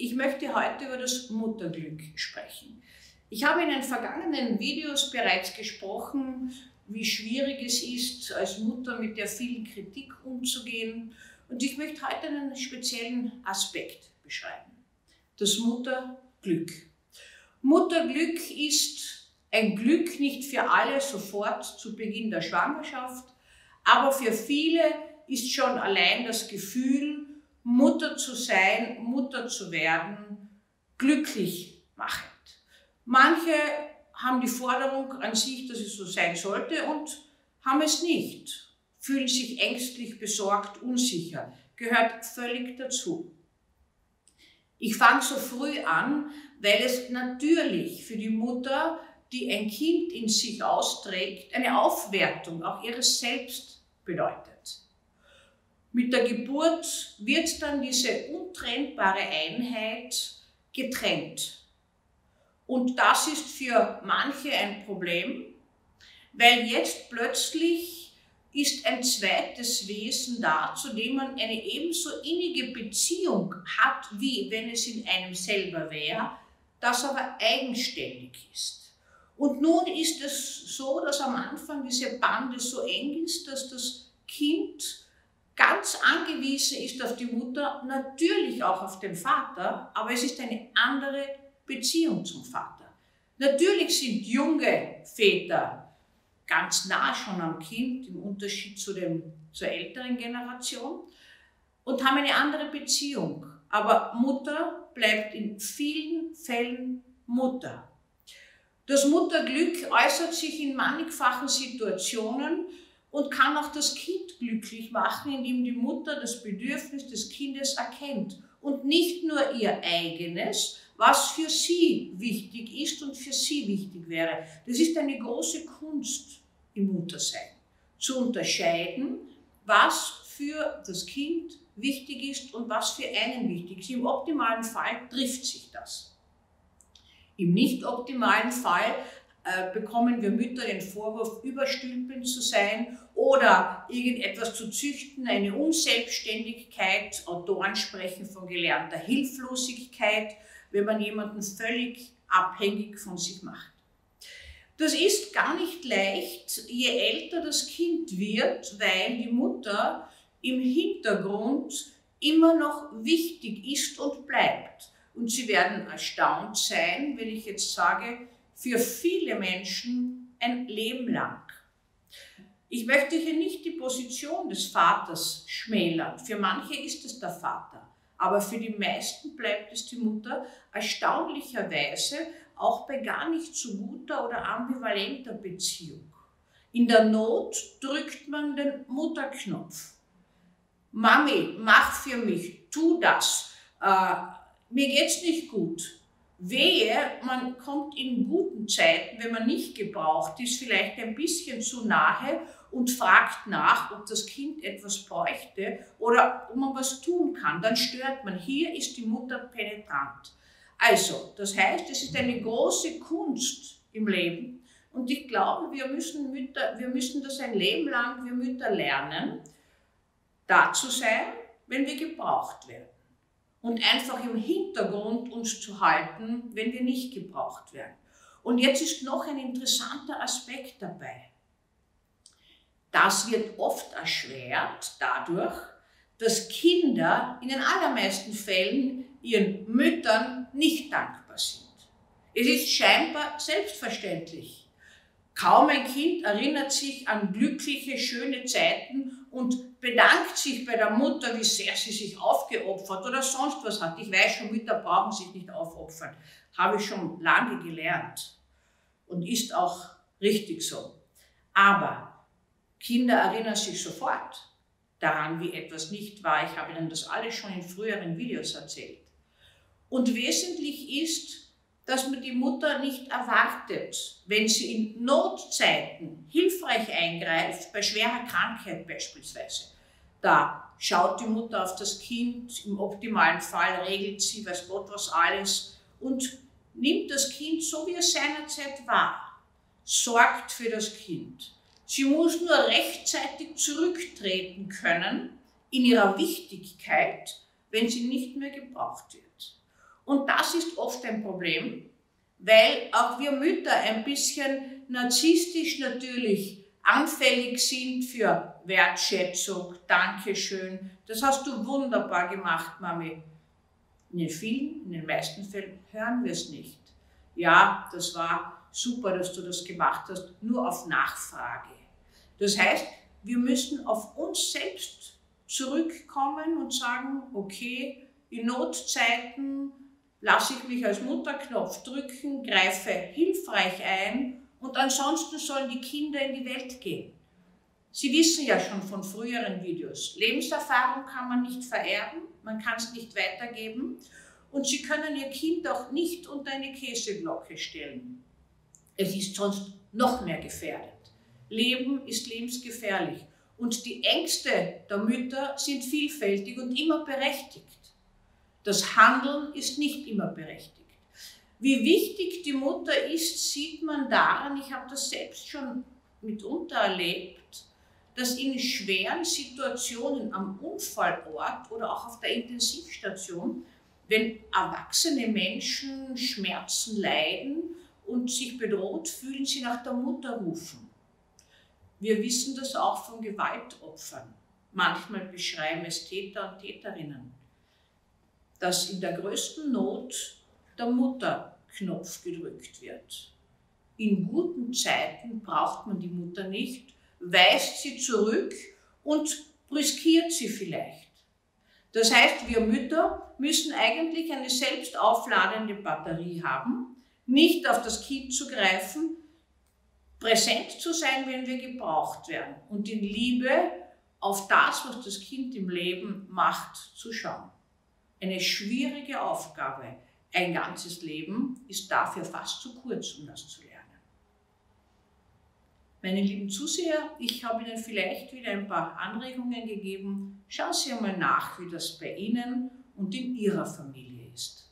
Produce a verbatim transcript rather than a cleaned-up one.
Ich möchte heute über das Mutterglück sprechen. Ich habe in den vergangenen Videos bereits gesprochen, wie schwierig es ist, als Mutter mit der vielen Kritik umzugehen. Und ich möchte heute einen speziellen Aspekt beschreiben. Das Mutterglück. Mutterglück ist ein Glück nicht für alle sofort zu Beginn der Schwangerschaft, aber für viele ist schon allein das Gefühl, Mutter zu sein, Mutter zu werden, glücklich machend. Manche haben die Forderung an sich, dass es so sein sollte und haben es nicht, fühlen sich ängstlich, besorgt, unsicher, gehört völlig dazu. Ich fange so früh an, weil es natürlich für die Mutter, die ein Kind in sich austrägt, eine Aufwertung auch ihres Selbst bedeutet. Mit der Geburt wird dann diese untrennbare Einheit getrennt. Und das ist für manche ein Problem, weil jetzt plötzlich ist ein zweites Wesen da, zu dem man eine ebenso innige Beziehung hat, wie wenn es in einem selber wäre, das aber eigenständig ist. Und nun ist es so, dass am Anfang diese Bande so eng ist, dass das Kind ganz angewiesen ist auf die Mutter, natürlich auch auf den Vater, aber es ist eine andere Beziehung zum Vater. Natürlich sind junge Väter ganz nah schon am Kind, im Unterschied zu dem, zur älteren Generation, und haben eine andere Beziehung. Aber Mutter bleibt in vielen Fällen Mutter. Das Mutterglück äußert sich in mannigfachen Situationen und kann auch das Kind glücklich machen, indem die Mutter das Bedürfnis des Kindes erkennt und nicht nur ihr eigenes, was für sie wichtig ist und für sie wichtig wäre. Das ist eine große Kunst im Muttersein, zu unterscheiden, was für das Kind wichtig ist und was für einen wichtig ist. Im optimalen Fall trifft sich das. Im nicht optimalen Fall äh, bekommen wir Mütter den Vorwurf, überstülpend zu sein oder irgendetwas zu züchten, eine Unselbstständigkeit. Autoren sprechen von gelernter Hilflosigkeit, wenn man jemanden völlig abhängig von sich macht. Das ist gar nicht leicht, je älter das Kind wird, weil die Mutter im Hintergrund immer noch wichtig ist und bleibt. Und Sie werden erstaunt sein, wenn ich jetzt sage, für viele Menschen ein Leben lang. Ich möchte hier nicht die Position des Vaters schmälern. Für manche ist es der Vater, aber für die meisten bleibt es die Mutter, erstaunlicherweise auch bei gar nicht so guter oder ambivalenter Beziehung. In der Not drückt man den Mutterknopf. Mami, mach für mich, tu das, äh, mir geht's nicht gut. Wehe, man kommt in guten Zeiten, wenn man nicht gebraucht ist, vielleicht ein bisschen zu nahe und fragt nach, ob das Kind etwas bräuchte oder ob man was tun kann. Dann stört man. Hier ist die Mutter penetrant. Also, das heißt, es ist eine große Kunst im Leben und ich glaube, wir müssen, Mütter, wir müssen das ein Leben lang, wir Mütter lernen, da zu sein, wenn wir gebraucht werden. Und einfach im Hintergrund uns zu halten, wenn wir nicht gebraucht werden. Und jetzt ist noch ein interessanter Aspekt dabei. Das wird oft erschwert dadurch, dass Kinder in den allermeisten Fällen ihren Müttern nicht dankbar sind. Es ist scheinbar selbstverständlich. Kaum ein Kind erinnert sich an glückliche, schöne Zeiten und bedankt sich bei der Mutter, wie sehr sie sich aufgeopfert oder sonst was hat. Ich weiß schon, Mütter brauchen sich nicht aufopfern. Habe ich schon lange gelernt und ist auch richtig so. Aber Kinder erinnern sich sofort daran, wie etwas nicht war. Ich habe Ihnen das alles schon in früheren Videos erzählt. Und wesentlich ist, dass man die Mutter nicht erwartet, wenn sie in Notzeiten hilfreich eingreift, bei schwerer Krankheit beispielsweise. Da schaut die Mutter auf das Kind, im optimalen Fall regelt sie, weiß Gott was alles, und nimmt das Kind so, wie es seinerzeit war, sorgt für das Kind. Sie muss nur rechtzeitig zurücktreten können in ihrer Wichtigkeit, wenn sie nicht mehr gebraucht wird. Und das ist oft ein Problem, weil auch wir Mütter ein bisschen narzisstisch natürlich anfällig sind für Wertschätzung, Dankeschön. Das hast du wunderbar gemacht, Mami. In den vielen, in den meisten Fällen hören wir es nicht. Ja, das war super, dass du das gemacht hast, nur auf Nachfrage. Das heißt, wir müssen auf uns selbst zurückkommen und sagen, okay, in Notzeiten lasse ich mich als Mutterknopf drücken, greife hilfreich ein und ansonsten sollen die Kinder in die Welt gehen. Sie wissen ja schon von früheren Videos, Lebenserfahrung kann man nicht vererben, man kann es nicht weitergeben und Sie können Ihr Kind auch nicht unter eine Käseglocke stellen. Es ist sonst noch mehr gefährdet. Leben ist lebensgefährlich und die Ängste der Mütter sind vielfältig und immer berechtigt. Das Handeln ist nicht immer berechtigt. Wie wichtig die Mutter ist, sieht man daran, ich habe das selbst schon mitunter erlebt, dass in schweren Situationen am Unfallort oder auch auf der Intensivstation, wenn erwachsene Menschen Schmerzen leiden und sich bedroht fühlen, sie nach der Mutter rufen. Wir wissen das auch von Gewaltopfern. Manchmal beschreiben es Täter und Täterinnen, dass in der größten Not der Mutterknopf gedrückt wird. In guten Zeiten braucht man die Mutter nicht, weist sie zurück und brüskiert sie vielleicht. Das heißt, wir Mütter müssen eigentlich eine selbst aufladende Batterie haben, nicht auf das Kind zu greifen, präsent zu sein, wenn wir gebraucht werden und in Liebe auf das, was das Kind im Leben macht, zu schauen. Eine schwierige Aufgabe. Ein ganzes Leben ist dafür fast zu kurz, um das zu lernen. Meine lieben Zuseher, ich habe Ihnen vielleicht wieder ein paar Anregungen gegeben. Schauen Sie einmal nach, wie das bei Ihnen und in Ihrer Familie ist.